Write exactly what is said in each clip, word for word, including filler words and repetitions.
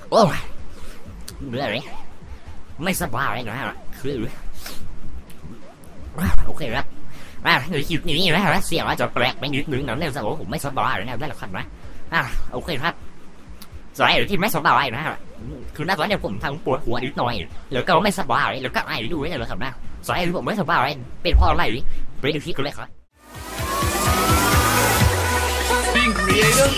โอ้เบื่อเลยไม่สบายเลยนะคือโอเคครับอ่าหรือคิดนี้นะเสียงว่าจะแปลกไปนิดนึงนะเนี่ยสมองผมไม่สบายนะได้หรอครับนะอ่าโอเคครับสายหรือที่ไม่สบายนะคือน่าจะเนี่ยผมทำปวดหัวนิดหน่อยหรือก็ไม่สบายหรือก็ไอ้ดูไว้เลยครับนะสายหรือผมไม่สบายเป็นเพราะอะไรไปดูคลิปกันเลยครับ Being creative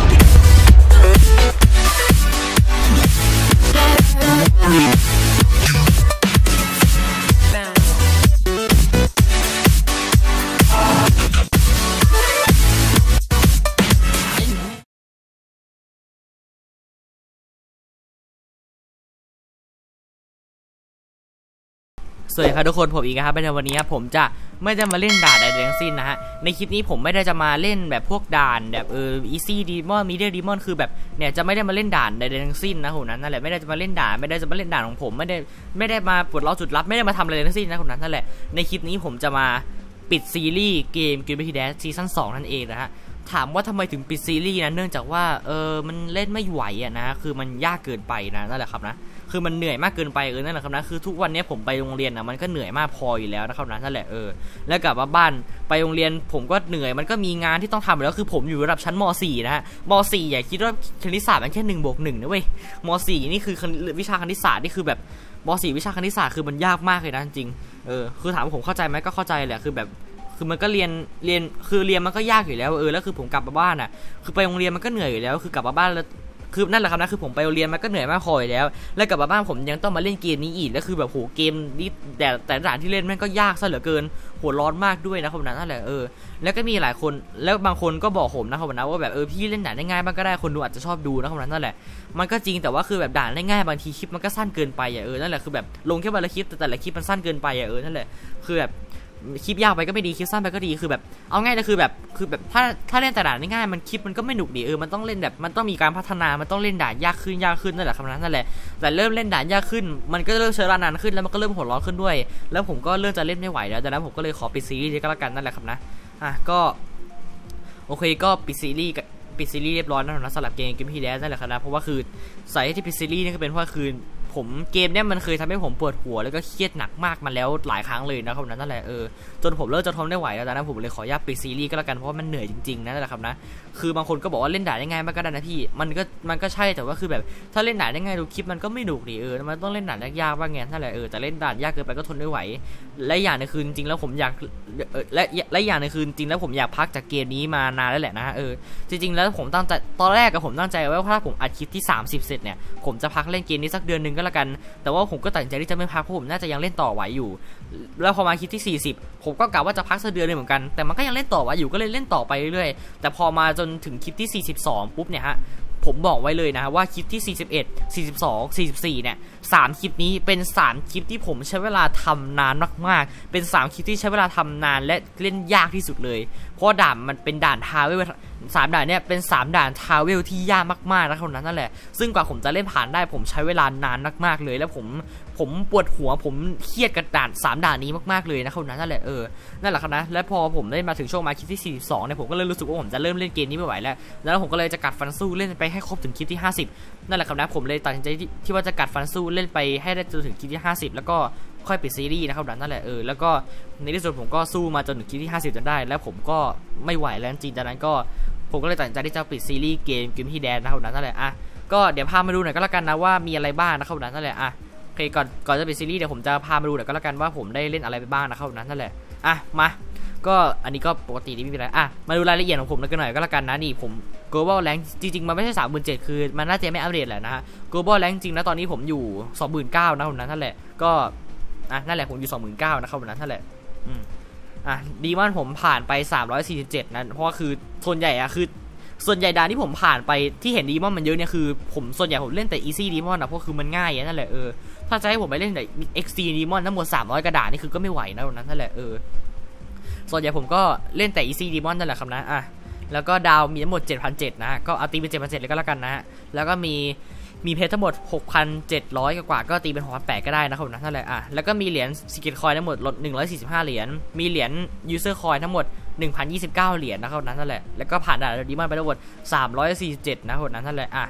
สวัสดีครับทุกคนผมอีกครับในวันนี้ครับผมจะไม่ได้มาเล่นด่านใดทั้งสิ้นนะฮะในคลิปนี้ผมไม่ได้จะมาเล่นแบบพวกด่านแบบเอออีซี่ดีมอนมีเดียดีมอนคือแบบเนี่ยจะไม่ได้มาเล่นด่านใดทั้งสิ้นนะคนนั้นนั่นแหละไม่ได้จะมาเล่นด่านไม่ได้จะมาเล่นด่านของผมไม่ได้ไม่ได้มาปลดล็อกจุดลับไม่ได้มาทำอะไรทั้งสิ้นนะคนนั้นนั่นแหละในคลิปนี้ผมจะมาปิดซีรีส์เกม Gravity Dash ซีซั่นสองนั่นเองนะฮะถามว่าทำไมถึงปิดซีรีส์นะเนื่องจากว่าเออมันเล่นไม่ไหวอ่ะนะคือมันยากเกินไปนะนั่นแหละครับนะคือมันเหนื่อยมากเกินไปเออนั่นแหละครับนะคือทุกวันนี้ผมไปโรงเรียนนะมันก็เหนื่อยมากพออยู่แล้วนะครับนะนั่นแหละเออแล้วกลับมาบ้านไปโรงเรียนผมก็เหนื่อยมันก็มีงานที่ต้องทำแล้วคือผมอยู่ระดับชั้นม.สี่ นะฮะม.สี่ อย่าคิดว่าคณิตศาสตร์มันแค่หนึ่งบวกหนึ่งนะเว้ยม.สี่ นี่คือวิชาคณิตศาสตร์นี่คือแบบม.สี่ วิชาคณิตศาสตร์คือมันยากมากเลยนะจริงเออคือถามว่าผมเข้าใจไหมก็เข้าใจแหละคือแบบคือมันก็เรียนเรียนคือเรียนมันก็ยากอยู่แล้วเออแล้วคือผมกลับมาบ้านอ่ะคือไปโรงเรียนมันก็เหนื่อยอยู่แล้วคือกลับมาบ้านแล้วคือนั่นแหละครับนะคือผมไปโรงเรียนมันก็เหนื่อยมากพออยู่แล้วแล้วกลับมาบ้านผมยังต้องมาเล่นเกมนี้อีกแล้วคือแบบโหเกมนี้แต่แต่ด่านที่เล่นมันก็ยากซะเหลือเกินหัวร้อนมากด้วยนะครับนั่นแหละเออแล้วก็มีหลายคนแล้วบางคนก็บอกผมนะครับนะว่าแบบเออพี่เล่นด่านได้ง่ายมันก็ได้คนดูอาจจะชอบดูนะครับนั่นแหละมันก็จริงแต่ว่าคือแบบด่านได้ง่ายบางทีคลิปมันก็สั้นเกินไปอ่ะเออนั่นแหละคือแบบลงแค่วันละคลิปแต่แต่ละคลิปมันสั้นเกินไปอ่ะเออนั่นแหละคือแบบคลิปยาวไปก็ไม่ดีคลิปสั้นไปก็ดีคือแบบเอาง่ายเลยคือแบบคือแบบถ้าถ้าเล่นแต่ด่านง่ายมันคลิปมันก็ไม่หนุกดีเออมันต้องเล่นแบบมันต้องมีการพัฒนามันต้องเล่นด่านยากขึ้นยากขึ้นนั่นแหละคำนั้นนั่นแหละแต่เริ่มเล่นด่านยากขึ้นมันก็เริ่มใช้เวลานานขึ้นแล้วมันก็เริ่มหัวร้อนขึ้นด้วยแล้วผมก็เริ่มจะเล่นไม่ไหวแล้วดังนั้นผมก็เลยขอปิดซีรีส์ก็แล้วกันนั่นแหละครับนะอ่ะก็โอเคก็ปิดซีรีส์ปิดซีรีส์เรียบร้อยแล้วนะสำหรับเกมเกมพีแดนนั่นแหละครับนะเพราะว่าคือสาเหตุที่ปิดซีรีส์นี่ก็เป็นเพราะคือผมเกมเนี้ยมันเคยทำให้ผมปวดหัวแล้วก็เครียดหนักมากมาแล้วหลายครั้งเลยนะครับนั่นแหละเออจนผมเริ่มจะทนไม่ไหวแล้วนะผมเลยขออนุญาตปิดซีรีส์ก็แล้วกันเพราะว่ามันเหนื่อยจริงๆนั่นแหละครับนะคือบางคนก็บอกว่าเล่นด่าได้ง่ายมากก็ได้นะพี่มันก็มันก็ใช่แต่ว่าคือแบบถ้าเล่นด่าได้ง่ายดูคลิปมันก็ไม่ดุดิเออมันต้องเล่นด่ายากๆบ้างไงนั่นแหละเออแต่เล่นด่ายากเกินไปก็ทนไม่ไหวและอย่างนึงคือจริงๆแล้วผมอยากและและอย่างนึงคือจริงแล้วผมอยากพักจากเกมนี้มานานแล้วแหละนะเออจริงๆแล้วผมตั้งใจตอนแรกกับผมตั้งใจไว้ว่าถ้าผมอัดคลิปที่สามสิบเสร็จเนี่ยผมจะพักเล่นเกมนี้สักเดือนนึงก็แล้วกันแต่ว่าผมก็ตัดสินใจที่จะไม่พักเพราะผมน่าจะยังเล่นต่อไหวอยู่แล้วพอมาคลิปที่สี่สิบผมก็กะว่าจะพักสักเดือนนึงเหมือนกันแต่มันก็ยังเล่นต่อไหวอยู่ก็เลยเล่นต่อไปเรื่อยๆแต่พอมาจนถึงคลิปที่สี่สิบสองปุ๊บเนี่ยฮะผมบอกไว้เลยนะว่าคลิปที่สี่สิบเอ็ด สี่สิบสอง สี่สิบสี่เนี่ยสามคลิปนี้เป็นสามคลิปที่ผมใช้เวลาทำนานมากๆเป็นสามคลิปที่ใช้เวลาทำนานและเล่นยากที่สุดเลยเพราะด่านมันเป็นด่านทาวเวลสามด่านเนี่ยเป็นสามด่านทาวเวลที่ยากมากๆนะเท่านั้นนั่นแหละซึ่งกว่าผมจะเล่นผ่านได้ผมใช้เวลานานมากๆเลยแล้วผมผมปวดหัวผมเครียดกับด่านสามด่านนี้มากๆเลยนะเท่านั้นนั่นแหละเออนั่นแหละครับนะและพอผมได้มาถึงช่วงมาคลิปที่สี่สิบสองเนี่ยผมก็เลยรู้สึกว่าผมจะเริ่มเล่นเกมนี้ไม่ไหวแล้วแล้วผมก็เลยจะกัดฟันสู้เล่นไปให้ครบถึงคลิปที่ห้าสิบนั่นแหละครับนะผมเลยตัดสินใจที่ว่าจะกัดฟันสู้เล่นไปให้ได้จนถึงคลิปที่ห้าสิบแล้วก็ค่อยปิดซีรีส์นะครับนั่นแหละเออแล้วก็ในที่สุดผมก็สู้มาจนถึงคลิปที่ห้าสิบจนได้แล้วผมก็ไม่ไหวแล้วจริงๆจากนั้นก็ผมก็เลยตัดสินใจที่จะปิดซีรีส์เกมเกมที่แดนนะครับนั่นแหละอ่ะก็เดี๋ยวพามาดูหน่อยก็แล้วกันนะว่ามีอะไรบ้างนะครับนั่นแหละอ่ะโอเคก่อนก่อนจะปิดซีรีส์เดี๋ยวผมจะพามาดูหน่อยก็แล้วกันว่าผมได้เล่นอะไรไปบ้างนะครับนั่นแหละอ่ะมาก็อันนี้ก็ปกตินี่ไม่มีอะไรอ่ะมาดูรายละเอียดของผมกันหน่อยก็แล้วกันนะนี่ผม global rank จริงๆมันไม่ใช่ สามหมื่นเจ็ดพัน คือมันน่าจะไม่อัปเดตแหละนะฮะ global rank จริงนะตอนนี้ผมอยู่ สองหมื่นเก้าพัน นะคนนั้นนั่นแหละก็อ่ะนั่นแหละผมอยู่ สองหมื่นเก้าพัน นะครับคนนั้นนั่นแหละอืมอ่ะดีมอนผมผ่านไปสามร้อยสี่สิบเจ็ดนะเพราะว่าคือส่วนใหญ่อะคือส่วนใหญ่ด่านที่ผมผ่านไปที่เห็นดีมอนมันเยอะเนี่ยคือผมส่วนใหญ่ผมเล่นแต่ easy ดีมอนนะเพราะคือมันง่ายนั่นแหละเออถ้าจะให้ผมไปเล่นแต่ extreme ดีมอนทั้งหมดสามร้อยกระดาษนี่คือก็ไม่ไหวนะคนนั้นนั่นแหละเออส่วนใหญ่ผมก็เล่นแต่ easy demon นั่นแหละครับนะอ่ะแล้วก็ดาวมีทั้งหมด เจ็ดพันเจ็ดร้อย นะก็เอาตีเป็น เจ็ดพันเจ็ดร้อย เลยก็แล้วกันนะแล้วก็มีมีเพชรทั้งหมด หกพันเจ็ดร้อย กว่าก็ตีเป็น หกพันแปดร้อย ก็ได้นะครับนะนั่นแหละอ่ะแล้วก็มีเหรียญ Secret Coin ทั้งหมดลดหนึ่งร้อยสี่สิบห้าเหรียญมีเหรียญ User Coin ทั้งหมด หนึ่งพันยี่สิบเก้า เหรียญนะครับนั่นแหละแล้วก็ผ่านด่านดีมอนไปทั้งหมดสามร้อยสี่สิบเจ็ดนะครับนั่นแหละอ่ะ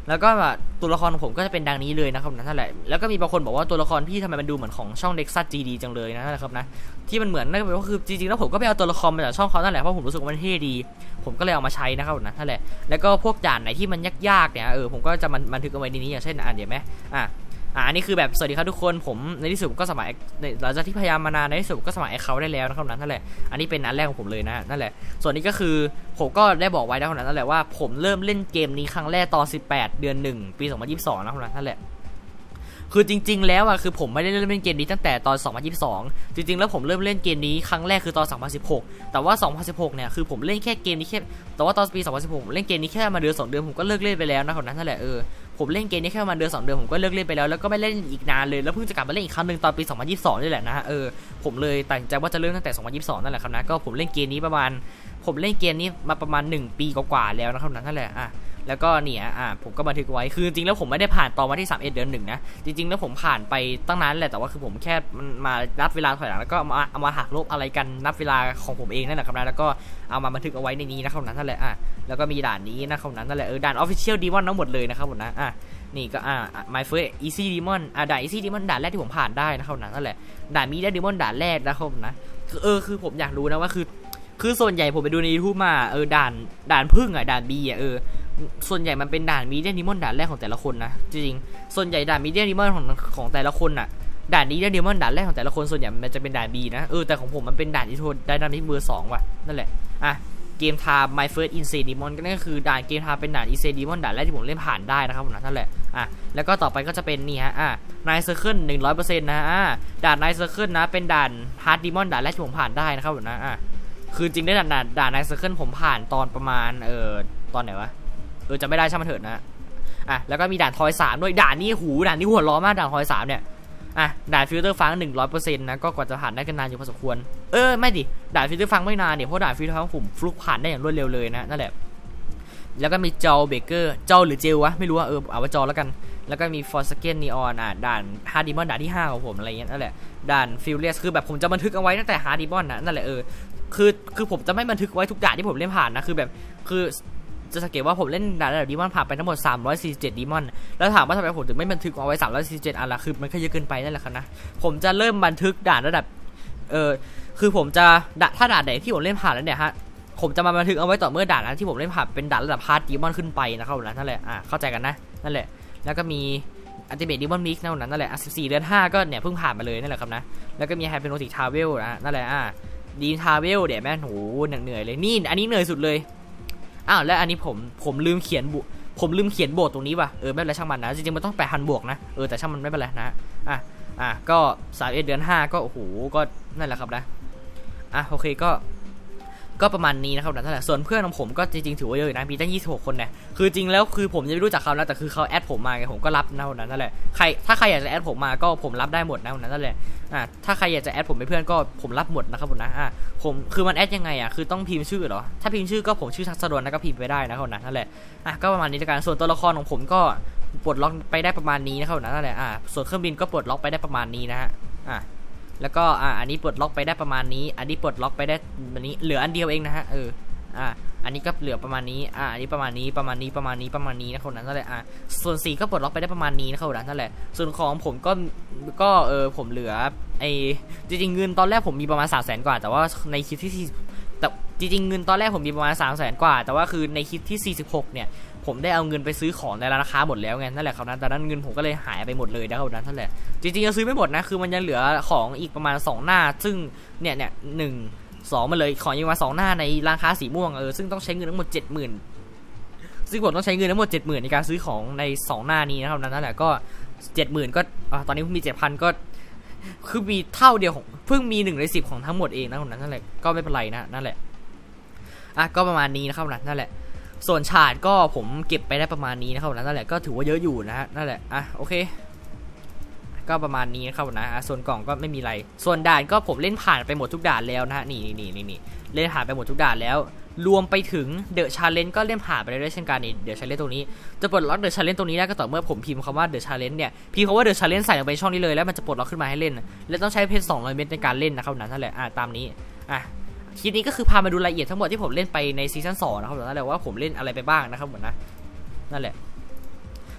แล้วก็ตัวละครของผมก็จะเป็นดังนี้เลยนะครับนั่นแหละแล้วก็มีบางคนบอกว่าตัวละครพี่ทำไมมันดูเหมือนของช่อง Nexus จี ดี จังเลยนะครับนะที่มันเหมือนนั่นก็คือจริงๆแล้วผมก็ไปเอาตัวละครมาจากช่องเขานั่นแหละเพราะผมรู้สึกว่ามันเท่ดีผมก็เลยเอามาใช้นะครับนะนั่นแหละแล้วก็พวกด่านไหนที่มันยากๆเนี่ยเออผมก็จะมันบันทึกเอาไว้ในนี้อย่างเช่นอ่านเดี๋ยวไหมอ่ะอ่านี่คือแบบสวัสดีครับทุกคนผมในที่สุดก็สมัครหลังจากที่พยายามมานานในที่สุดก็สมัครแอคเคาท์ได้แล้วนะครับนั่นแหละอันนี้เป็นอันแรกของผมเลยนะนั่นแหละส่วนนี้ก็คือผมก็ได้บอกไว้นะครับนั่นแหละว่าผมเริ่มเล่นเกมนี้ครั้งแรกตอนสิบแปดเดือนหนึ่งปีสองพันยี่สิบสองนะครับนั่นแหละคือจริงๆแล้วอ่ะคือผมไม่ได้เริ่มเล่นเกมนี้ตั้งแต่ตอนสองพันยี่สิบสองจริงๆแล้วผมเริ่มเล่นเกมนี้ครั้งแรกคือตอนสองพันสิบหกแต่ว่าสองพันสิบหกเนี่ยคือผมเล่นแค่เกมนี้แค่แต่ว่าตอนปีสองพันสิบหกผมเล่นเกมนี้แค่มาเดือนสองเดือนผมก็เลิกเล่นไปแล้วนะครับนั่นแหละเออผมเล่นเกมนี้แค่มาเดือนสองเดือนผมก็เลิกเล่นไปแล้วแล้วก็ไม่เล่นอีกนานเลยแล้วเพิ่งจะกลับมาเล่นอีกครั้งนึงตอนปีสองพันยี่สิบสองนี่แหละนะฮะเออผมเลยตัดสินใจว่าจะเริ่มตั้งแต่สองพันยี่สิบสองนั่นแหละครับนะก็ผมเล่นเกมนี้ประมาณผมเล่นเกมนี้มาประมาณหนึ่งปีกว่าๆแล้วนะครับนั่นแหละอ่ะแล้วก็เนี่ยอ่ะผมก็บันทึกไว้คือจริงๆแล้วผมไม่ได้ผ่านตอนวันที่สามสิบเอ็ดเดือนหนึ่งนะจริงๆแล้วผมผ่านไปตั้งนานแหละแต่ว่าคือผมแค่มานับเวลาถอยหลังแล้วก็มาเอามาหักลบอะไรกันนับเวลาของผมเองนั่นแหละครับนะแล้วก็เอามาบันทึกเอาไว้ในนี้นะครับนั่นแหละอ่ะแล้วก็มีด่านนี้นะครับนั่นแหละเออด่าน Official Demon ทั้งหมดเลยนะครับผมนะอ่ะนี่ก็อ่า My First Easy Demon อ่าด่าน Easy Demon ด่านแรกที่ผมผ่านได้นะครับนั่นแหละด่าน Medium Demon ด่านแรกนะครับนะคือเออคือผมอยากรู้นะว่าคือคือส่วนใหญ่ผมไปดูใน YouTube มาเออด่านด่านพึ่งอ่ะด่าน B อ่ะเออส่วนใหญ่มันเป็นด่าน Medium Demon ด่านแรกของแต่ละคนนะจริงๆส่วนใหญ่ด่าน Medium Demon ของของแต่ละคนอ่ะด่าน Medium Demon ด่านแรกของแต่ละคนส่วนใหญ่มันจะเป็นด่าน B นะเออแต่ของผมมันเป็นด่านที่โทษได้ด่านที่เบอร์สองว่ะนั่นแหละอ่ะเกมทา My First Insane Demon ก็นั่นก็คือด่านเกมทาเป็นด่าน Insane Demon ด่านแรกที่ผมเล่นผ่านได้นะครับผมนะนั่นแหละอ่ะแล้วก็ต่อไปก็จะเป็นนี่ฮะอ่ะ Night Circle หนึ่งร้อยเปอร์เซ็นต์ นะอ่ะด่าน Night Circle นะเป็นด่าน Hard Demon ด่านแรกที่ผมผ่านได้นะครับผมนะอ่ะคือจริงได้ด่านด่าน Night Circle ผมผ่านตอนประมาณเออตอนไหนวะเออจะไม่ได้ช่างมันเถิดนะอ่ะแล้วก็มีด่านทอยสามด้วยด่านนี้หูด่านนี้หัวล้อมากด่านทอยสามเนี่ยอ่ะด่านฟิลเตอร์ฟังหนึ่งร้อยเปอร์เซ็นต์นะก็กว่าจะผ่านได้กันนานอยู่พอสมควรเออไม่ดิด่านฟิลเตอร์ฟังไม่นานเนี่ยเพราะด่านฟิลเตอร์ฟังผมฟลุกผ่านได้อย่างรวดเร็วเลยนะนั่นแหละแล้วก็มีจอเบเกอร์จอหรือเจลวะไม่รู้ว่าเออเอาว่าจอแล้วกันแล้วก็มีฟอร์สเกนนีออนอ่ะด่านฮาร์ดดิมอนด่านที่ห้าของผมอะไรเงี้ยนั่นแหละด่านฟิลเลสคือแบบผมจะบันทึกเอาไว้ตั้งแต่ฮาร์ดดิมอนนะนั่นแหละเออคือคือผมจะไม่บันทึกไว้ทุกด่านที่ผมเล่นผ่านนะคือแบบคือจะสังเกตว่าผมเล่นด่านระดับดีมอนผ่านไปทั้งหมดสามร้อยสี่สิบเจ็ดดีมอนแล้วถามว่าทำไมผมถึงไม่บันทึกเอาไว้สามร้อยสี่สิบเจ็ดอันละคือมันก็เยอะเกินไปนั่นแหละครับนะผมจะเริ่มบันทึกด่านระดับเออคือผมจะถ้าด่านไหนที่ผมเล่นผ่านแล้วเนี่ยฮะผมจะมาบันทึกเอาไว้ต่อเมื่อด่านนั้นที่ผมเล่นผ่านเป็นด่านระดับฮาร์ดดีมอนขึ้นไปนะครับผมนั่นแหละอ่ะเข้าใจกันนะนั่นแหละแล้วก็มีอัลติเมทดีมอนมิกซ์นั่นแหละสิบสี่เดือนห้าก็เนี่ยเพิ่งผ่านมาเลยนั่นแหละครับนะแล้วก็มีไฮเปอร์โนติกทาวเวลนะนั่นแหละอ่ะดีทาวเวลเดี๋ยวแม่โหเหนื่อยเลยนี่อันนี้เหนื่อยสุดเลยอ้าวแล้วอันนี้ผมผมลืมเขียนบุผมลืมเขียนโบทตรงนี้ว่ะเออไม่เป็นไรช่างมันนะจริงๆมันต้องแปดพันบวกนะเออแต่ช่างมันไม่เป็นไรนะอ่ะอ่ะก็สามสิบเอ็ดเดือนห้าก็โอ้โหก็นั่นแหละครับนะอ่ะโอเคก็ก็ประมาณนี้นะครับนั่นแหละส่วนเพื่อนของผมก็จริงๆถือว่าเยอะนะมีตั้งยี่สิบหกคนเนี่ยคือจริงแล้วคือผมยังไม่รู้จักเขานะแต่คือเขาแอดผมมาไงผมก็รับนะวันนั้นนั่นแหละใครถ้าใครอยากจะแอดผมมาก็ผมรับได้หมดนะวันนั้นนั่นแหละอ่ะถ้าใครอยากจะแอดผมเป็นเพื่อนก็ผมรับหมดนะครับผมนะอ่ะผมคือมันแอดยังไงอ่ะคือต้องพิมพ์ชื่อเหรอถ้าพิมพ์ชื่อก็ผมชื่อทักษะดลนะก็พิมพ์ไปได้นะครับนั่นแหละอ่ะก็ประมาณนี้ในการส่วนตัวละครของผมก็ปลดล็อกไปได้ประมาณนี้นะครับนั่นแหละอ่ะส่วนเครื่องบินก็ปลดล็อกไปได้ประมาณนี้นะฮะอ่ะแล้วก็อ่ะอันนี้ปลดล็อกไปได้ประมาณนี้อันนี้ปลดล็อกไปได้แบบนี้เหลืออันเดียวเองนะฮะเอออ่ะอันนี้ก็เหลือประมาณนี้อ่ะอันนี้ประมาณนี้ประมาณนี้ประมาณนี้ประมาณนี้นะคนนั้นนั่นแหละอ่ะส่วนสีก็ปลดล็อกไปได้ประมาณนี้นะคนนั้นนั่นแหละส่วนของผมก็ก็เออผมเหลือไอจริงๆเงินตอนแรกผมมีประมาณสามแสนกว่าแต่ว่าในคลิปที่แต่จริงๆเงินตอนแรกผมมีประมาณสามแสนกว่าแต่ว่าคือในคลิปที่สี่สิบหกเนี่ยผมได้เอาเงินไปซื้อของในราคาหมดแล้วไงนั่นแหละครับนั้นแต่นั้นเงินผมก็เลยหายไปหมดเลยนะครับนั้นนั่นแหละจริงๆยังซื้อไม่หมดนะคือมันยังเหลือของอีกประมาณสองหน้าซึ่งเนี่ยเนี่ยหนึ่งสองมาเลยของยังมาสองหน้าในราคาสีม่วงเออซึ่งต้องใช้เงินทั้งหมดเจ็ดหมื่นซึ่งผมต้องใช้เงินทั้งหมดเจ็ดหมื่นในการซื้อของในสองหน้านี้นะครับนั่นแหละก็เจ็ดหมื่นก็ตอนนี้มีเจ็ดพันก็คือมีเท่าเดียวของเพิ่งมีหนึ่งในสิบของทั้งหมดเองนะครับนั่นแหละก็ไม่เป็นไรนะนั่นแหละอ่ะก็ประมาณนี้นะครับนั่นแหละส่วนฉาดก็ผมเก็บไปได้ประมาณนี้นะครับนั่นแหละก็ถือว่าเยอะอยู่นะฮะนั่นแหละอ่ะโอเคก็ประมาณนี้นะครับนะส่วนกล่องก็ไม่มีอะไรส่วนด่านก็ผมเล่นผ่านไปหมดทุกด่านแล้วนะฮะนี่นี่นี่นี่เล่นผ่านไปหมดทุกด่านแล้วรวมไปถึงเดอะชาเลนจ์ก็เล่นผ่านไปได้เช่นกันนี่เดอะชาเลนจ์ตรงนี้จะปลดล็อกเดอะชาเลนจ์ตรงนี้ได้ก็ต่อเมื่อผมพิมพ์คำว่าเดอะชาเลนจ์เนี่ยพิมพ์คำว่าเดอะชาเลนจ์ใส่ลงไปช่องนี้เลยแล้วมันจะปลดล็อกขึ้นมาให้เล่นและต้องใช้เพชรสองร้อยเม็ดในการเล่นนะครับนั่นแหละอ่ะตามนี้อ่ะคลิปนี้ก็คือพามาดูรายละเอียดทั้งหมดที่ผมเล่นไปในซีซั่นสองนะครับนั่นแหละว่าผมเล่นอะไรไปบ้างนะครับหมดนะนั่นแหละ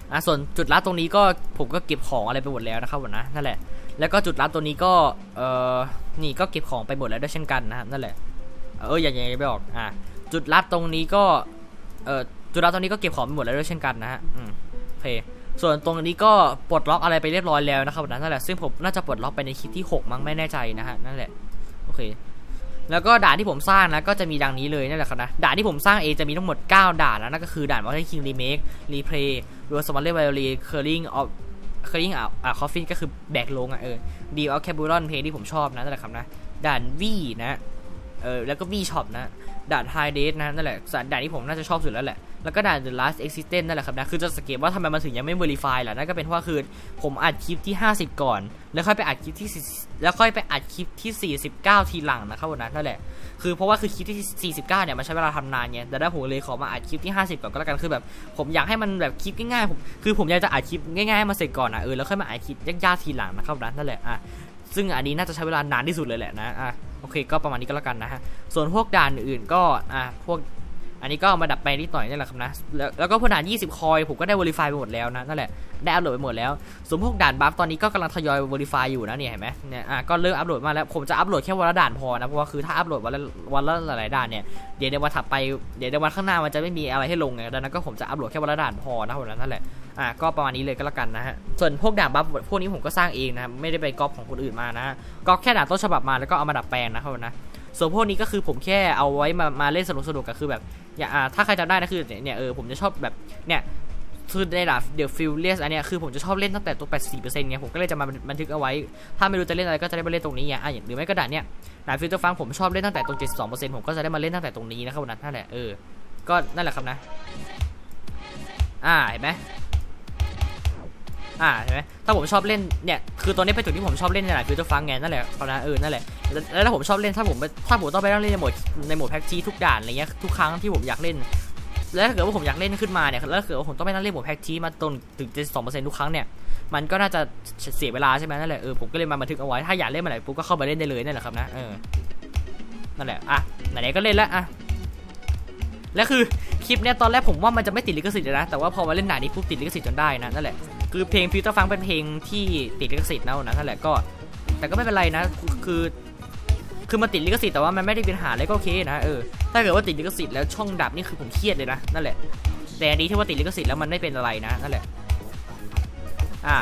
อ่ะส่วนจุดลับตรงนี้ก็ผมก็เก็บของอะไรไปหมดแล้วนะครับผมนะนั่นแหละแล้วก็จุดลับตัวนี้ก็เอ่อนี่ก็เก็บของไปหมดแล้วด้วยเช่นกันนะครับนั่นแหละเอออย่างยังไม่บอกอ่ะจุดลับตรงนี้ก็เอ่อจุดลับตรงนี้ก็เก็บของไปหมดแล้วด้วยเช่นกันนะฮะอืมโอเคส่วนตรงนี้ก็ปลดล็อกอะไรไปเรียบร้อยแล้วนะครับนั่นแหละซึ่งผมน่าจะปลดล็อกไปในคลิปที่หกมั้งไม่แน่ใจนะฮะนั่นแหละโอเคแล้วก็ด่านที่ผมสร้างนะก็จะมีดังนี้เลยนั่นแหละครับนะด่านที่ผมสร้างเองจะมีทั้งหมดเก้าด่านแล้วนั่นก็คือด่านวอเตอร์คิงรีเมครีเพลย์รัวสมาร์ทเลเวลลีเคอร์ลิงออฟเคอร์ลิงอ่ะอ่ะคอฟฟินก็คือแบกลงอ่ะเออดีเอาแคบูรอนเพลย์ที่ผมชอบนะนั่นแหละครับนะด่านวีนะเออแล้วก็วีช็อปนะด่านไฮเดทนะนั่นแหละด่านที่ผมน่าจะชอบสุดแล้วแหละแล้วก็ด่าน The Last Existence นั่นแหละครับนะคือจะสังเกตว่าทำไมมันถึงยังไม่ Verify ล่ะนั่นก็เป็นเพราะคือผมอัดคลิปที่ห้าสิบก่อนแล้วค่อยไปอัดคลิปที่แล้วค่อยไปอัดคลิปที่สี่สิบเก้าทีหลังนะครับวันนั้นนั่นแหละคือเพราะว่าคือคลิปที่สี่สิบเก้าเนี่ยมันใช้เวลาทำนานไงแต่ได้ผมเลยขอมาอัดคลิปที่ห้าสิบก่อนก็แล้วกันคือแบบผมอยากให้มันแบบคลิปง่ายๆผมคือผมอยากจะอัดคลิปง่ายๆมาเสร็จก่อนนะเออแล้วค่อยมาอัดคลิปยากๆทีหลังนะครับนั่นแหละอ่ะซึ่งอันนี้น่าจะใช้เวลานานที่สุดเลยแหละนะอ่ะโอเคก็ประมาณนี้ก็แล้วกันนะฮะส่วนพวกด่านอื่นก็อ่ะพวกอันนี้ก็มาดับไปนิดหน่อยนี่แหละครับนะแล้วแล้วก็พวกด่านยี่สิบคอยผมก็ได้ Verify ไปหมดแล้วนะนั่นแหละได้อัปโหลดไปหมดแล้วส่วนพวกด่านบัฟตอนนี้ก็กำลังทยอย Verify อยู่นะเนี่ยเห็นไหมเนี่ยอ่ะก็เริ่มอัปโหลดมาแล้วผมจะอัปโหลดแค่วันละด่านพอนะเพราะว่าคือถ้าอัปโหลดวันละวันละหลายๆด่านเนี่ยเดี๋ยวในวันถัดไปเดี๋ยวในวันข้างหน้ามันจะไม่มีอะไรให้ลงไงดังนั้นก็ผมจะอัปโหลดแค่วันละด่านพอนะผมนั่นแหละอ่ะก็ประมาณนี้เลยก็แล้วกันนะฮะส่วนพวกด่านบัฟพวกนี้ผมก็สร้างเองนะไม่ได้ไปก๊อปของคนอื่นมานะก๊อปแค่ด่านต้นฉบับมาแล้วก็เอามาดัดแปลงนะครับนะส่วนพวกนี้ก็คือผมแค่เอาไว้มามาเล่นสนุกสนุกก็คือแบบอย่างอ่าถ้าใครจำได้นะคือเนี่ยเออผมจะชอบแบบเนี่ยคือในด่านเดอะฟิลเลสอันเนี้ยคือผมจะชอบเล่นตั้งแต่ตัว แปดสิบสี่เปอร์เซ็นต์ ไงผมก็เลยจะมาบันทึกเอาไว้ถ้าไม่รู้จะเล่นอะไรก็จะได้มาเล่นตรงนี้ไงอ่ะหรือไม่ก็ด่านเนี้ยด่านฟิลเตอร์ฟังผมชอบเล่นตั้งแต่ตรง เจ็ดสิบสองเปอร์เซ็นต์ ผมก็จะได้มาเล่นตั้งแต่ตรงนี้นะครับนั่นแหละเออก็นั่นแหละครับนะอ่าเห็นไหมอ่าใช่ไหมถ้าผมชอบเล่นเนี่ยคือตอนนี้เป็นจุดที่ผมชอบเล่นในหลายฟิลเตอร์ฟังไงนั่นแหละเขานะเออนั่นแหละแล้วถ้าผมชอบเล่นถ้าผมถ้าผมต้องไปเล่นในโหมดในโหมดแพ็กจีทุกด่านอะไรเงี้ยทุกครั้งที่ผมอยากเล่นแล้วถ้าเกิดว่าผมอยากเล่นขึ้นมาเนี่ยแล้วถ้าเกิดว่าผมต้องไปนั่งเล่นโหมดแพ็กจีมาตรงถึง เจ็ดสิบสองเปอร์เซ็นต์ ทุกครั้งเนี่ยมันก็น่าจะเสียเวลาใช่ไหมนั่นแหละเออผมก็เลยมาบันทึกเอาไว้ถ้าอยากเล่นเมื่อไหร่ปุ๊บก็เข้าไปเล่นได้เลยนั่นแหละครับนะเออนั่นแหละอ่ะไหนๆก็เล่นแล้วอ่ะแล้วคือคลิปเนี่ยตอนแรกผมว่ามันจะไม่ติดลิขสิทธิ์นะแต่ว่าพอมาเล่นหนานี้ปุ๊บติดลิขสิทธิ์จนได้นะนั่นแหละคือเพลงฟิลเตอร์ฟังเป็นเพลงที่ติดลิขสิทธิ์นะนั่นแหละก็แต่ก็ไม่เป็นไรนะคือคือมันติดลิขสิทธิ์แต่ว่ามันไม่ได้เป็นปัญหาอะไรก็โอเคนะเออถ้าเกิดว่าติดลิขสิทธิ์แล้วช่องดับนี่คือผมเครียดเลยนะนั่นแหละแต่อันนี้ที่ว่าติดลิขสิทธิ์แล้วมันไม่เป็นอะไรนะนั่นแหละอ่า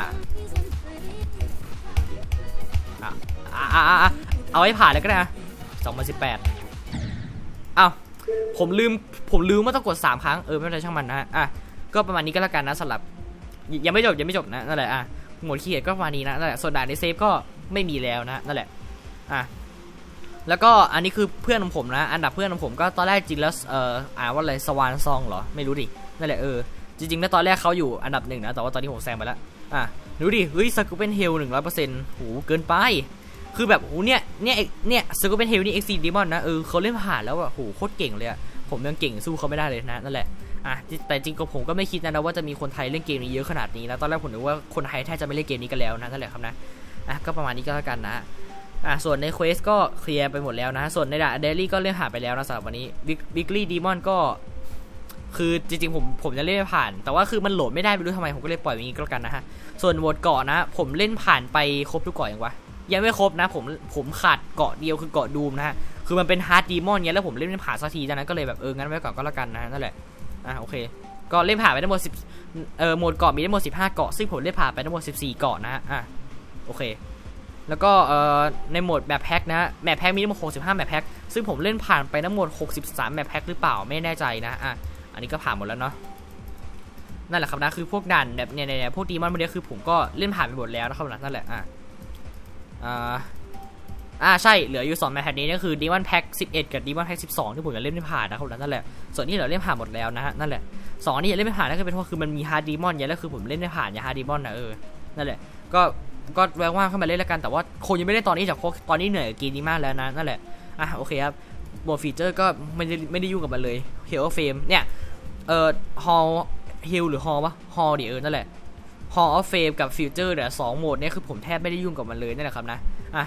อ่าอ่าอ่าเอาไว้ผ่านเลยก็ได้นะสองพันสิบแปดอ้าวผมลืมผมลืมว่าต้องกดสามครั้งเออไม่เป็นไรช่างมันนะอ่ะก็ประมาณนี้ก็แล้วกันนะสำหรับยังไม่จบยังไม่จบนะนั่นแหละอ่ะหมดขี้เกียจก็ประมาณนี้นะนั่นแหละส่วนด่านในเซฟก็ไม่มีแล้วนะนั่นแหละอ่ะแล้วก็อันนี้คือเพื่อนของผมนะอันดับเพื่อนของผมก็ตอนแรกจริงแล้วเอ่ออ่านว่าอะไรสวานซองเหรอไม่รู้ดินั่นแหละเออจริงๆแล้วตอนแรกเขาอยู่อันดับหนึ่งนะแต่ว่าตอนนี้ผมแซงไปแล้วอ่ะดูดิเฮ้ยสกูเป็นเฮลหนึ่งร้อยเปอร์เซ็นต์โหเกินไปคือแบบโหเนี่ยเนี่ยเนี่ยสกูเป็นเฮลนี่เอ็กซ์ซีดีมอนนะเออเขาเล่นผ่านแล้วอ่ะโหโคตรเก่งเลยอ่ะผมยังเก่งสู้เขาไม่ได้เลยนะนั่นแหละอ่ะแต่จริงก็ผมก็ไม่คิดนะว่าจะมีคนไทยเล่นเกมนี้เยอะขนาดนี้นะตอนแรกผมนึกว่าคนไทยแทบจะไม่เล่นเกมนี้กันแล้วนะนั่นแหละครับนะอ่ะก็ประมาณนี้ก็แล้วกันนะอ่ะส่วนในเควสก็เคลียร์ไปหมดแล้วนะส่วนในด่านเดลี่ก็เล่นผ่านไปแล้วนะสำหรับวันนี้บิ๊กลี่ดีมอนก็คือจริงๆผมผมจะเล่นผ่านแต่ว่าคือมันโหลดไม่ได้ไม่รู้ทำไมผมก็เลยปล่อยอย่างนี้ก็แล้วกันนะฮะส่วนโหมดเกาะนะผมเล่นผ่านไปครบทุกเกาะอย่างวะยังไม่ครบนะผมผมขาดเกาะเดียวคือเกาะดูมนะฮะคือมันเป็นฮาร์ดดีมอนเนี้ยแล้วผมเล่นไม่ผ่านสักทีดังนั้นก็เลยแบบเอองั้นไว้ก่อนก็แล้วกันนะนั่นแหละอ่ะโอเคก็เล่นผ่านไปทั้งหมดสิบเอ่อโหมดเกาะมีทั้งหมดสิบห้าเกาะซึ่งผมเล่นผ่านไปทั้งหมดสิบสี่เกาะนะอ่ะโอเคแล้วก็เอ่อในโหมดแมปแพ็กนะแมปแพ็กมีทั้งหมดหกสิบห้าแมปแพ็กซึ่งผมเล่นผ่านไปทั้งหมดหกสิบสามแมปแพ็กหรือเปล่าไม่แน่ใจนะอ่ะอันนี้ก็ผ่านหมดแล้วเนาะนั่นแหละครับนะคือพวกด่านแบบเนี่ยเนี่ยพวกดีมอนพวกนี้คือผมก็เล่นผ่านไปหมดแล้วนะครับนั่นแหละอ่ะอ่าอ่าใช่เหลืออยู่สองแมปแพ็กนี้ก็คือดีมอนแพ็กสิบเอ็ดกับดีมอนแพ็กสิบสองที่ผมจะเล่นไม่ผ่านนะครับนั่นแหละส่วนที่เหลือเล่นผ่านหมดแล้วนะฮะนั่นแหละสองอันนี้ยังเล่นไม่ผ่านนั่นก็เป็นเพราะคือมันมีฮาร์ดดีมอนเยอะแล้วคือผมเล่นไม่ผ่านอย่างฮาร์ดดีมอนนะเออนั่นแหละก็ก็แวงว่างเข้ามาเล่นแล้วกันแต่ว่าคงยังไม่ได้ตอนนี้จากตอนนี้เหนื่อยกับเกมนี้มากแล้วนะนั่นแหละอ่ะโอเคครับโหมดฟีเจอร์ก็ไม่ได้ไม่ได้ยุ่งกับมันเลยเฮลเฟมเนี่ยเอ่อฮอลฮิลหรือฮอลวะฮอลดิเออนั่นแหละฮอลออฟเฟมกับฟิวเจอร์เนี่ยสองโหมดเนี่ยคือผมแทบไม่ได้ยุ่งกับมันเลยนั่นแหละครับนะอ่ะ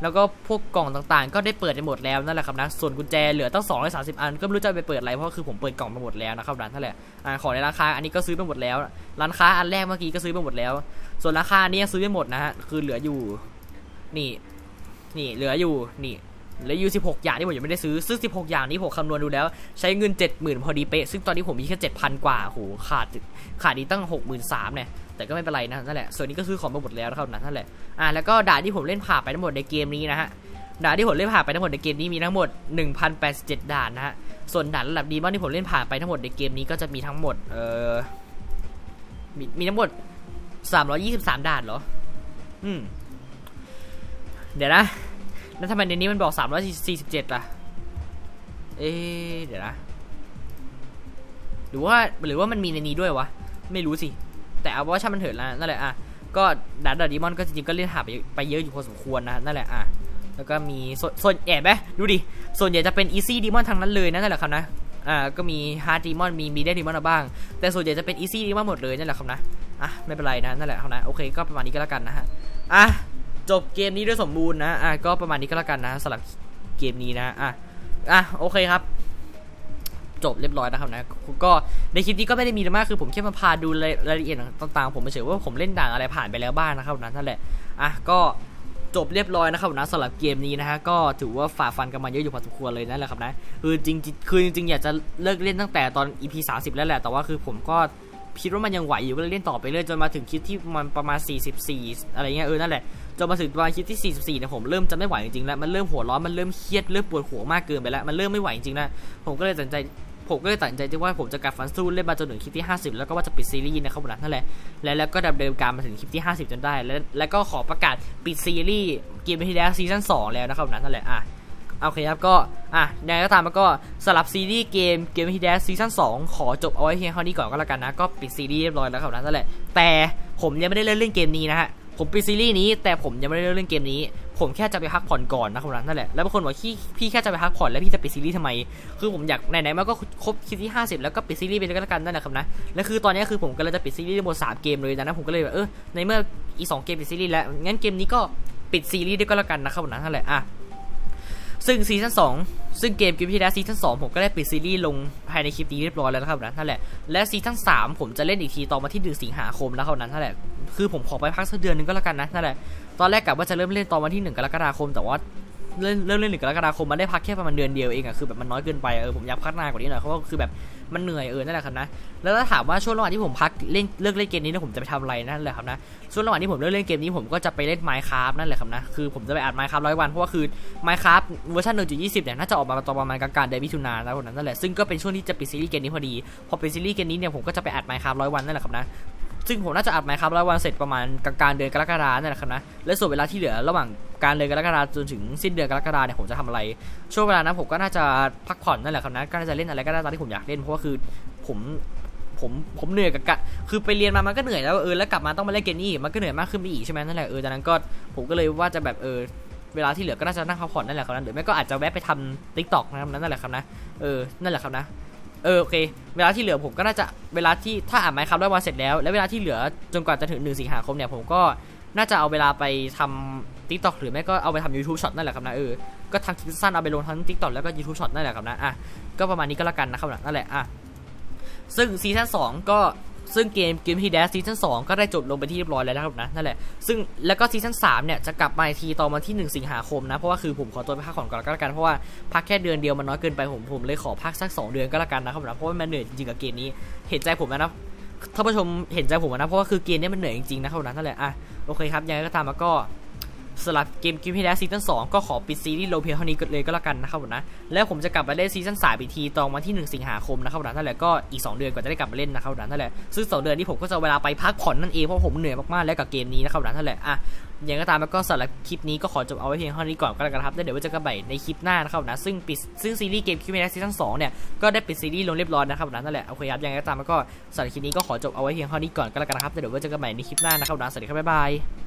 แล้วก็พวกกล่องต่างๆก็ได้เปิดไปหมดแล้วนั่นแหละครับนะส่วนกุญแจเหลือตั้งสองร้อยสามสิบอันก็ไม่รู้จะไปเปิดอะไรเพราะคือผมเปิดกล่องไปหมดแล้วนะครับนั่นแหละอ่าของในร้านค้าอันนี้ก็ซื้อไปหมดแล้วร้านค้าอันแรกเมื่อกี้ก็ซื้อไปหมดแล้วส่วนราคานี้ซื้อไปหมดนะฮะคือเหลืออยู่นี่นี่เหลืออยู่นี่เหลืออยู่สิบหกอย่างที่ผมยังไม่ได้ซื้อซึ่งสิบหกอย่างนี้ผมคำนวณดูแล้วใช้เงิน เจ็ดหมื่น พอดีเป๊ะซึ่งตอนนี้ผมมีแค่ เจ็ดพัน กว่าโหขาดขาดดีตั้ง หกหมื่นสามพัน เนี่ยแต่ก็ไม่เป็นไรนะนั่นแหละส่วนนี้ก็ซื้อของมาหมดแล้วนะครับนั่นแหละอ่าแล้วก็ด่านที่ผมเล่นผ่านไปทั้งหมดในเกมนี้นะฮะด่านที่ผมเล่นผ่านไปทั้งหมดในเกมนี้มีทั้งหมด หนึ่งพันแปดสิบเจ็ด ด่านนะฮะส่วนด่านระดับดีมอนที่ผมเล่นผ่านไปทั้งหมดในเกมนี้ก็จะมีทั้งหมดเอ่อมีมีทั้งหมดสามร้อยยี่สิบสามด่านเหรออืมเดี๋ยวนะแล้วทำไมในนี้มันบอกสามร้อยสี่สิบเจ็ดล่ะเอ๊ะเดี๋ยวนะหรือว่าหรือว่ามันมีในนี้ด้วยวะไม่รู้สิแต่เอาว่าช่างมันเถิดแล้วนั่นแหละอ่ะก็ด่านดีมอนก็จริงๆก็เล่นหาไปไปเยอะอยู่พอสมควรนะนั่นแหละอ่ะแล้วก็มีส่วนแอบไหมดูดิส่วนใหญ่จะเป็นอีซี่ดีมอนทั้งนั้นเลยนั่นแหละครับนะอ่าก็มีฮาร์ดดีมอนมีมีได้ดีมอนบ้างแต่ส่วนใหญ่จะเป็นอีซี่ดีมอนหมดเลยนั่นแหละครับนะอ่ะไม่เป็นไรนะนั่นแหละครับนะโอเคก็ประมาณนี้ก็แล้วกันนะฮะอ่ะจบเกมนี้ด้วยสมบูรณ์นะอ่ะก็ประมาณนี้ก็แล้วกันนะสำหรับเกมนี้นะอ่ะอ่ะโอเคครับจบเรียบร้อยนะครับนะก็ในคลิปนี้ก็ไม่ได้มีอะไรมากคือผมแค่มาพาดูรายละเอียดต่างๆผมเฉยว่าผมเล่นด่านอะไรผ่านไปแล้วบ้างนะครับนะนั่นแหละอ่ะก็จบเรียบร้อยนะครับนะสำหรับเกมนี้นะฮะก็ถือว่าฝ่าฟันกันมาเยอะอยู่พอสมควรเลยนั่นแหละครับนะคือจริงคือจริงๆอยากจะเลิกเล่นตั้งแต่ตอน อี พี สามสิบแล้วแหละแต่ว่าคือผมก็คิดว่ามันยังไหวอยู่ก็เลยเล่นต่อไปเรื่อยจนมาถึงคลิปที่มันประมาณสี่สิบสี่อะไรเงี้ยเออนั่นแหละจนมาถึงประมาณคลิปที่สี่สิบสี่เนี่ยผมเริ่มจะไม่ไหวจริงๆแล้วมันเริ่มหัวร้อนมันเริ่มเครียดเริ่มปวดหัวมากเกินไปแล้วมันเริ่มไม่ไหวจริงๆนะผมก็เลยตัดใจผมก็เลยตัดใจที่ว่าผมจะกัดฟันสู้เล่นมาจนถึงคลิปที่ห้าสิบแล้วก็ว่าจะปิดซีรีส์นะครับนั่นแหละและแล้วก็ดำเนินการมาถึงคลิปที่ห้าสิบจนได้และแล้วก็ขอประกาศปิดซีรีส์เกมที่แล้วซีซั่นสองแล้วนะครับนั่นแหละอ่ะโอเคครับก็อ่ะยังไงก็ตามมันก็สลับซีรีส์เกมเกมที่แล้วซีซั่นสองขอจบเอาไว้เพียงเท่านี้ก่อนก็แล้วกันนะก็ปิดซีรีส์เรียบร้อยแล้วครับนั่นแหละแต่ผมยังไม่ได้เล่นเล่นเกมนี้นะฮะผมปิดซีรีส์นี้แต่ผมยังไม่ได้เล่นเกมนี้ผมแค่จะไปพักผ่อนก่อนนะครับนั่นแหละแล้วบางคนบอกพี่พี่แค่จะไปพักผ่อนแล้วพี่จะปิดซีรีส์ทำไมคือผมอยากไหนๆมันก็ครบคลิปที่ห้าสิบแล้วก็ปิดซีรีส์ไปเลยก็แล้วกันนั่นแหละครับนะและคือตอนนี้คือผมก็เลยจะปิดซีรีส์ทั้งหมดสามเกมเลยนะผมก็เลยแบบเออในเมื่ออีสองเกมปิดซีรีส์แล้วงั้นเกมนี้ก็ปิดซีรีส์ด้วยก็แล้วกันนะครับนั่นแหละอ่ะซึ่งซีซั่นสองซึ่งเกมเกมที่แล้วซีซั่นสองผมก็ได้ปิดซีรีส์ลงภายในคลิปนี้เรียบร้อยแล้วนะครับนั่นแหละและซีซั่นสามผมจะเล่นอีกทีตอนวันที่หนึ่งสิงหาคมแล้วครับนั่นแหละคือผมขอไปพักสักเดือนนึงก็แล้วกันนะนั่นแหละตอนแรกกะว่าจะเริ่มเล่นตอนวันที่หนึ่งกรกฎาคมแต่ว่าเริ่มเริ่มเล่นหนึ่งกรกฎาคมมันได้พักแค่ประมาณเดือนเดียวเองอะคือแบบมันน้อยเกินไปเออผมอยากพักนานกว่านี้หน่อยเพราะว่าคือแบบมันเหนื่อยเออนั่นแหละครับนะแล้วถ้าถามว่าช่วงระหว่างที่ผมพักเล่นเลิกเล่นเกมนี้เนี่ยผมจะไปทำอะไรนั่นแหละครับนะช่วงระหว่างที่ผมเลิกเล่นเกมนี้ผมก็จะไปเล่น Minecraft นั่นแหละครับนะคือผมจะไปอัด Minecraft ร้อยวันเพราะว่าคือ Minecraft เวอร์ชัน หนึ่งจุดยี่สิบ เนี่ยน่าจะออกมาตอนประมาณกลางๆเดือนมิถุนายนแล้วนั่นแหละซึ่งก็เป็นช่วงที่จะปิดซีรีส์เกมนี้พอดีพอปิดซีรีส์เกมนี้เนี่ยผมก็จะไปอัด Minecraft ร้อยวันนั่นแหละครับนะซึ่งผมน่าจะอัด Minecraft ร้อยวันเสร็จประมาณกลางๆเดือนกรกฎาคมนั่นแหละครับนะและส่วนเวลาที่เหลือระหว่างการเดือนกรกฎาคมจนถึงสิ้นเดือนกรกฎาคมเนี่ยผมจะทำอะไรช่วงเวลานั้นผมก็น่าจะพักผ่อนนั่นแหละครับนะก็น่าจะเล่นอะไรก็ได้ตามที่ผมอยากเล่นเพราะว่าคือผมผมผมเหนื่อยกับกะคือไปเรียนมามันก็เหนื่อยแล้วเออแล้วกลับมาต้องมาเล่นเกมนี้มันก็เหนื่อยมากขึ้นไปอีกใช่ไหมนั่นแหละเออจากนั้นก็ผมก็เลยว่าจะแบบเออเวลาที่เหลือก็น่าจะนั่งพักผ่อนนั่นแหละครับนะหรือไม่ก็อาจจะแวะไปทำ ติ๊กต็อก นะครับนั่นแหละครับนะเออนั่นแหละครับนะเออโอเคเวลาที่เหลือผมก็น่าจะเวลาที่ถ้าอ่านไมค์ครับร้อยวันเสร็จแล้วและเวลาที่เหลือจนกว่าจะถึงหนึ่งสิงหาคมเนี่ยผมก็น่าจะเอาเวลาไปทำ ติ๊กต็อก หรือไม่ก็เอาไปทำ ยูทูบ ช็อตนั่นแหละครับนะเออก็ทำคลิปสั้นเอาไปลงทั้ง ติ๊กต็อก แล้วก็ ยูทูบ ช็อตนั่นแหละครับนะอ่ะก็ประมาณนี้ก็แล้วกันนะครับนั่นแหละอ่ะซึ่งซีซั่นสองก็ซึ่งเกมเกมฮีแดสซีซั่นสองก็ได้จบลงไปที่เรียบร้อยแล้วนะครับนะนั่นแหละซึ่งแล้วก็ซีซั่นสามเนี่ยจะกลับมาทีตอนวันที่หนึ่งสิงหาคมนะเพราะว่าคือผมขอตัวไปพักผ่อนก่อนก็แล้วกันเพราะว่าพักแค่เดือนเดียวมันน้อยเกินไปผมผมเลยขอพักสักสองเดือนก็แล้วกันนะครับนะเพราะว่ามันเหนื่อยจริงๆกับเกมนี้เห็นใจผมนะท่านผู้ชมเห็นใจผมนะเพราะว่าคือเกมนี้มันเหนื่อยจริงๆนะครับนะนั่นแหละอ่ะโอเคครับยังไงก็ตามมาก็สำหรับเกมเกมที่แล้วซีซั่นสองก็ขอปิดซีรีส์โลเพียเท่านี้เลยก็แล้วกันนะครับนะแล้วผมจะกลับมาเล่นซีซั่นสามอีกทีตอนวันที่หนึ่งสิงหาคมนะครับนั่นแหละก็อีกสองเดือนกว่าจะได้กลับมาเล่นนะครับนั่นแหละซึ่งสองเดือนนี้ผมก็จะเวลาไปพักผ่อนนั่นเองเพราะผมเหนื่อยมากๆแล้วกับเกมนี้นะครับนั่นแหละอ่ะยังไงก็ตามแล้วก็สำหรับคลิปนี้ก็ขอจบเอาไว้เพียงเท่านี้ก่อนก็แล้วกันครับแล้วเดี๋ยวว่าจะกลับไปในคลิปหน้านะครับนะซึ่งปิดซึ่งซีรีส์เกมคิวเมซีซั่นสองเนี่ยก็ได้ปิดซีรีส์ลงเรียบร้อยนะครับนั่นแหละโอเคครับยังไงก็ตามแล้วก็สำหรับคลิปนี้ก็ขอจบเอาไว้เพียงเท่านี้ก่อนก็แล้วกันครับแล้วเดี๋ยวว่าจะกลับไปในคลิปหน้านะครับนะสวัสดีครับบ๊ายบาย